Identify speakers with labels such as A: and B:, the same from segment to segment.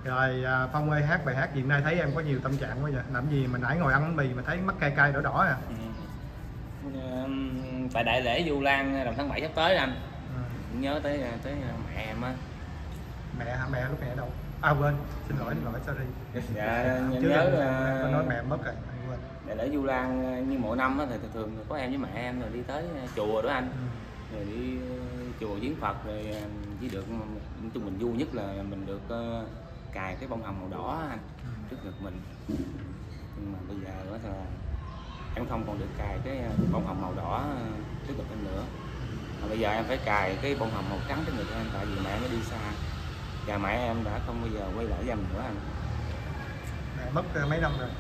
A: Rồi Phong ơi, hát bài hát gì nay thấy em có nhiều tâm trạng quá vậy? Làm gì mà nãy ngồi ăn bánh mì mà thấy mắt cay cay đỏ đỏ à?
B: Tại đại lễ Vu Lan rằm tháng 7 sắp tới anh. Nhớ tới mẹ em á.
A: Mẹ lúc mẹ đâu? À quên, xin lỗi sorry.
B: Dạ
A: chứ
B: nhớ
A: có nói mẹ mất rồi. Quên.
B: Đại lễ Vu Lan như mỗi năm á thì thường có em với mẹ em rồi đi tới chùa đó anh. Rồi đi chùa viếng Phật rồi chỉ được chung mình vui nhất là mình được cài cái bông hồng màu đỏ anh trước ngực mình. Nhưng mà bây giờ đó là em không còn được cài cái bông hồng màu đỏ trước ngực em nữa. Mà bây giờ em phải cài cái bông hồng màu trắng trước ngực em, tại vì mẹ em mới đi xa và mẹ em đã không bao giờ quay lại với em nữa anh.
A: Mẹ mất mấy năm rồi?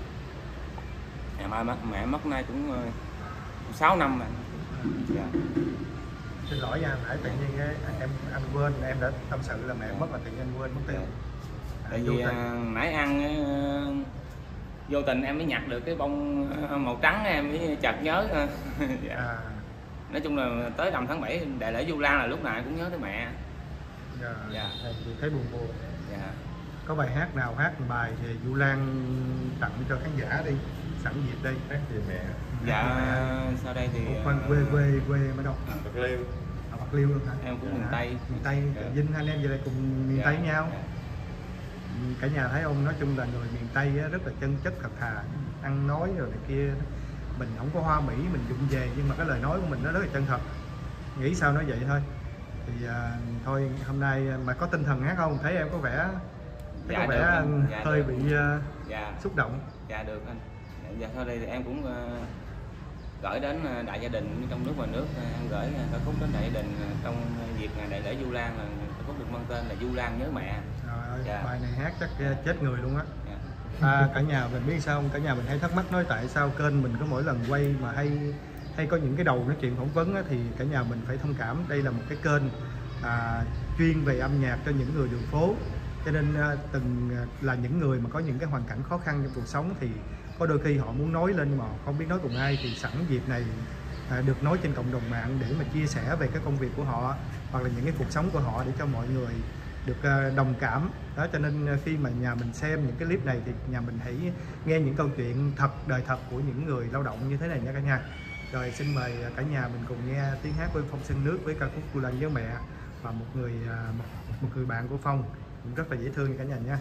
B: Mẹ mất nay cũng 6 năm rồi. Dạ.
A: Xin lỗi nha, nãy tự nhiên anh quên, em đã tâm sự là mẹ mất mà tự nhiên anh quên mất tiêu.
B: Tại vì nãy ăn vô tình em mới nhặt được cái bông màu trắng, em mới chợt nhớ. Dạ. Nói chung là tới rằm tháng 7 đại lễ Vu Lan là lúc nào cũng nhớ tới mẹ.
A: Dạ. Thì thấy buồn.
B: Dạ.
A: Có bài hát nào hát bài về Vu Lan tặng cho khán giả đi, sẵn dịp đây.
C: Hát về mẹ.
B: Dạ. Sau đây thì
A: quê em ở đâu?
C: Bạc Liêu.
A: Ở Bạc Liêu luôn hả?
B: Em cũng miền Tây.
A: Miền Tây, Vinh anh em về đây cùng miền Tây nhau. Cả nhà thấy ông nói chung là người miền Tây rất là chân chất thật thà, ăn nói rồi này kia mình không có hoa mỹ, mình vụng về nhưng mà cái lời nói của mình nó rất là chân thật, nghĩ sao nói vậy thôi. Thì thôi hôm nay mà có tinh thần hát không? Thấy em có vẻ hơi bị xúc động.
B: Dạ được anh. Dạ sau đây thì em cũng gửi đến đại gia đình trong nước và nước, em gửi ca khúc đến đại gia đình trong dịp ngày đại lễ Vu Lan, là ca khúc được mang tên là Vu Lan nhớ mẹ.
A: Dạ. Bài này hát chắc chết người luôn á. Dạ. Cả nhà mình biết sao không? Cả nhà mình hay thắc mắc nói tại sao kênh mình có mỗi lần quay mà hay có những cái đầu nói chuyện phỏng vấn á, thì cả nhà mình phải thông cảm, đây là một cái kênh chuyên về âm nhạc cho những người đường phố, cho nên từng là những người mà có những cái hoàn cảnh khó khăn trong cuộc sống thì có đôi khi họ muốn nói lên nhưng mà không biết nói cùng ai, thì sẵn dịp này được nói trên cộng đồng mạng để mà chia sẻ về cái công việc của họ hoặc là những cái cuộc sống của họ để cho mọi người được đồng cảm đó. Cho nên khi mà nhà mình xem những cái clip này thì nhà mình hãy nghe những câu chuyện thật, đời thật của những người lao động như thế này nha cả nhà. Rồi xin mời cả nhà mình cùng nghe tiếng hát của Phong Sân Nước với ca khúc Vu Lan nhớ mẹ và một người bạn của Phong cũng rất là dễ thương cả nhà nha.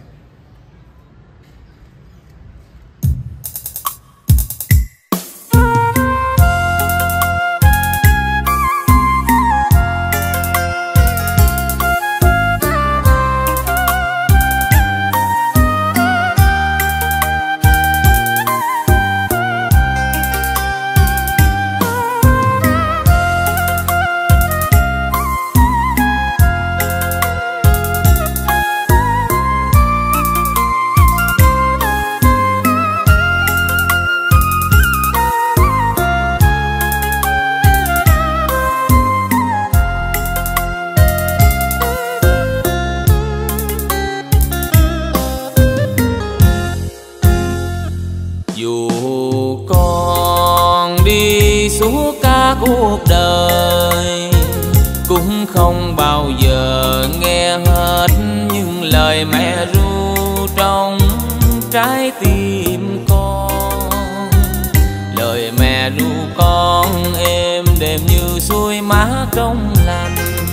B: Suốt cả cuộc đời cũng không bao giờ nghe hết những lời mẹ ru trong trái tim con. Lời mẹ ru con êm đềm như suối mát trong lành,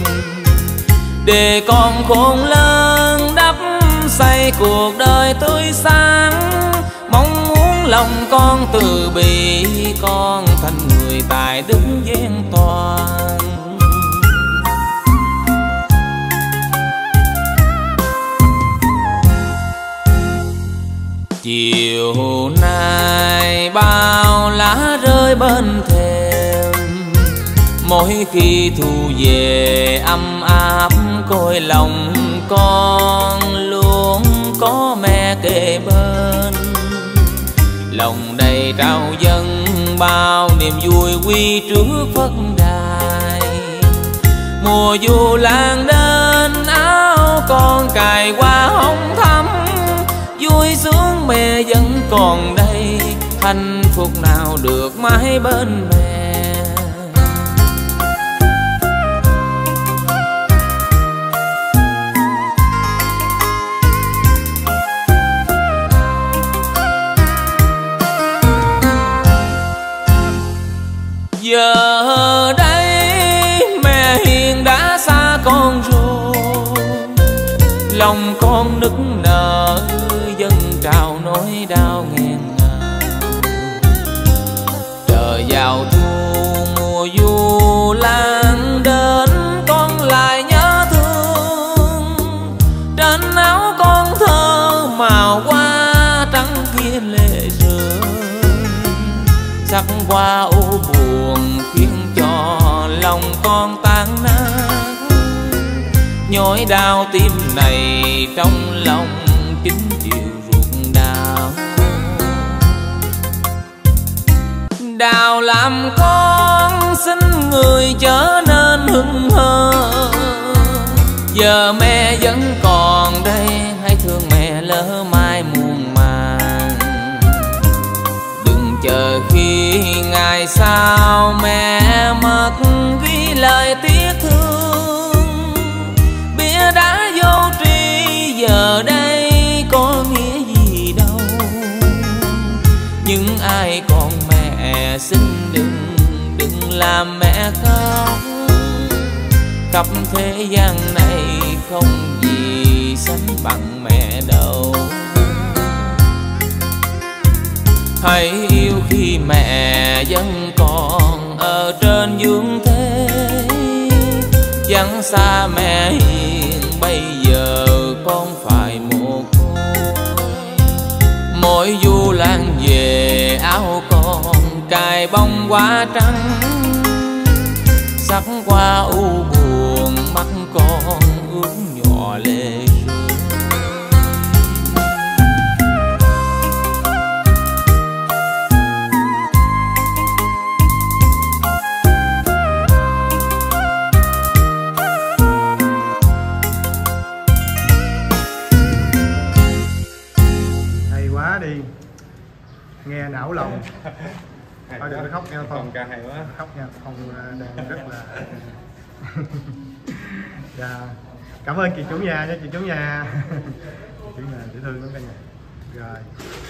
B: để con khôn lớn đắp xây cuộc đời tươi sáng. Mong muốn lòng con từ bi, con thành người tài đức vẹn toàn. Chiều nay bao lá rơi bên thềm, mỗi khi thu về ấm áp cõi lòng con luôn có mẹ kề bên. Lòng đầy trao dâng bao niềm vui quy trước Phật đài. Mùa Vu Lan đến áo con cài qua hồng thắm, vui sướng mẹ vẫn còn đây, hạnh phúc nào được mãi bên mẹ. lòng con nức nở dâng trào nỗi đau nghẹn ngào. Trời vào thu mùa du lan đến, con lại nhớ thương. Trên áo con thơ màu hoa trắng kia lệ rơi, sắc hoa u buồn khiến cho lòng con tan nát. Nhói đau tim này trong lòng kính chiều ruột đau. Đào làm con xin người trở nên hững hờ, giờ mẹ vẫn còn đây, hãy thương mẹ lỡ mai muộn màng. Đừng chờ khi ngày sau mẹ mất ghi lời tiếc thương. Bia đá vô tri giờ đây có nghĩa gì đâu, nhưng ai còn mẹ xin đừng làm mẹ khóc. Khắp thế gian này không gì sánh bằng mẹ đâu. Hãy yêu khi mẹ vẫn còn ở trên dương thế, vắng xa mẹ hiền bây giờ con phải mồ côi. Mỗi du lan về áo con cài bông hoa trắng, sắc hoa u buồn mắt con ướt nhỏ lệ rơi.
A: Hay quá đi, nghe não lòng. Thôi đừng có khóc nha Phong.
C: Ca hay quá.
A: Khóc nha, Phong đang rất là dạ. Cảm ơn chị chủ nhà nha, chị chủ nhà. Chị chủ nhà dễ thương lắm cả nhà. Rồi.